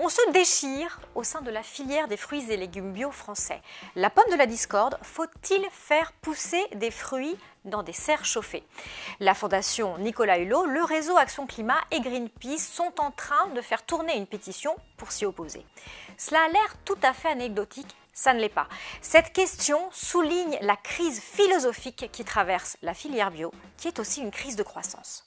On se déchire au sein de la filière des fruits et légumes bio français. La pomme de la discorde, faut-il faire pousser des fruits dans des serres chauffées? La Fondation Nicolas Hulot, le réseau Action Climat et Greenpeace sont en train de faire tourner une pétition pour s'y opposer. Cela a l'air tout à fait anecdotique, ça ne l'est pas. Cette question souligne la crise philosophique qui traverse la filière bio, qui est aussi une crise de croissance.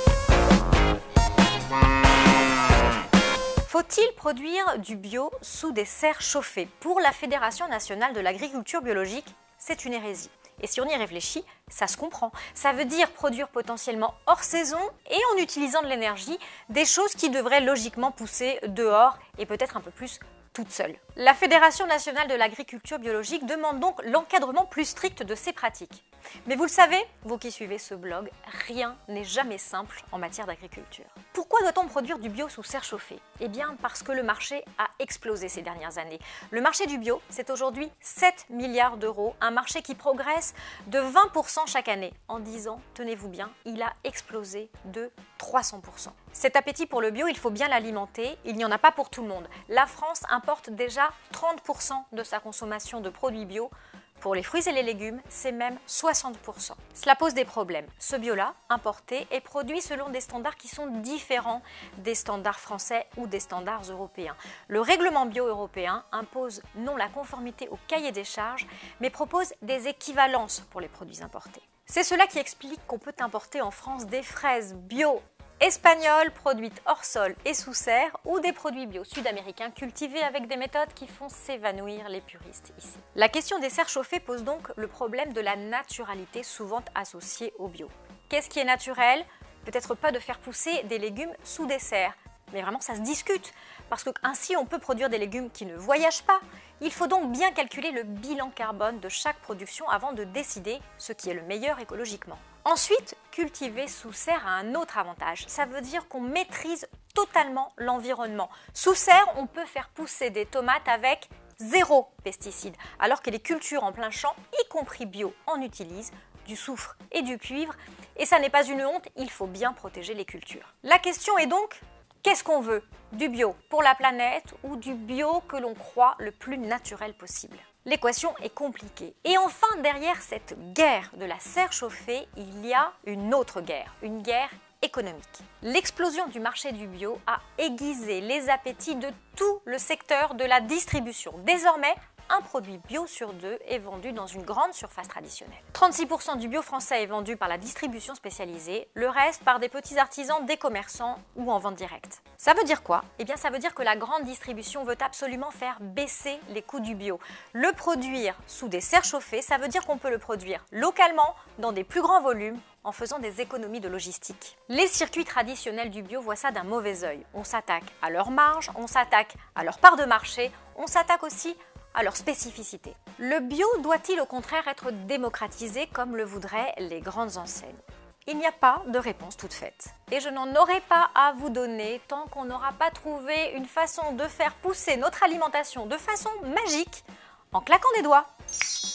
Faut-il produire du bio sous des serres chauffées? Pour la Fédération nationale de l'agriculture biologique, c'est une hérésie. Et si on y réfléchit, ça se comprend. Ça veut dire produire potentiellement hors saison et en utilisant de l'énergie, des choses qui devraient logiquement pousser dehors et peut-être un peu plus toute seule. La Fédération nationale de l'agriculture biologique demande donc l'encadrement plus strict de ces pratiques. Mais vous le savez, vous qui suivez ce blog, rien n'est jamais simple en matière d'agriculture. Pourquoi doit-on produire du bio sous serre chauffée? Eh bien parce que le marché a explosé ces dernières années. Le marché du bio, c'est aujourd'hui 7 milliards d'euros, un marché qui progresse de 20% chaque année. En 10 ans, tenez-vous bien, il a explosé de 300%. Cet appétit pour le bio, il faut bien l'alimenter, il n'y en a pas pour tout le monde. La France importe déjà 30% de sa consommation de produits bio. Pour les fruits et les légumes, c'est même 60%. Cela pose des problèmes. Ce bio-là, importé, est produit selon des standards qui sont différents des standards français ou des standards européens. Le règlement bio européen impose non la conformité au cahier des charges, mais propose des équivalences pour les produits importés. C'est cela qui explique qu'on peut importer en France des fraises bio espagnoles produites hors sol et sous serre ou des produits bio sud-américains cultivés avec des méthodes qui font s'évanouir les puristes ici. La question des serres chauffées pose donc le problème de la naturalité souvent associée au bio. Qu'est-ce qui est naturel? Peut-être pas de faire pousser des légumes sous des serres, mais vraiment ça se discute, parce que ainsi on peut produire des légumes qui ne voyagent pas. Il faut donc bien calculer le bilan carbone de chaque production avant de décider ce qui est le meilleur écologiquement. Ensuite, cultiver sous serre a un autre avantage. Ça veut dire qu'on maîtrise totalement l'environnement. Sous serre, on peut faire pousser des tomates avec 0 pesticides, alors que les cultures en plein champ, y compris bio, en utilisent du soufre et du cuivre. Et ça n'est pas une honte, il faut bien protéger les cultures. La question est donc, qu'est-ce qu'on veut? Du bio pour la planète ou du bio que l'on croit le plus naturel possible? L'équation est compliquée. Et enfin, derrière cette guerre de la serre chauffée, il y a une autre guerre, une guerre économique. L'explosion du marché du bio a aiguisé les appétits de tout le secteur de la distribution. Désormais, un produit bio sur 2 est vendu dans une grande surface traditionnelle. 36% du bio français est vendu par la distribution spécialisée, le reste par des petits artisans, des commerçants ou en vente directe. Ça veut dire quoi? Eh bien ça veut dire que la grande distribution veut absolument faire baisser les coûts du bio. Le produire sous des serres chauffées, ça veut dire qu'on peut le produire localement, dans des plus grands volumes, en faisant des économies de logistique. Les circuits traditionnels du bio voient ça d'un mauvais œil. On s'attaque à leur marge, on s'attaque à leur part de marché, on s'attaque aussi à leur spécificité. Le bio doit-il au contraire être démocratisé comme le voudraient les grandes enseignes? Il n'y a pas de réponse toute faite. Et je n'en aurai pas à vous donner tant qu'on n'aura pas trouvé une façon de faire pousser notre alimentation de façon magique en claquant des doigts.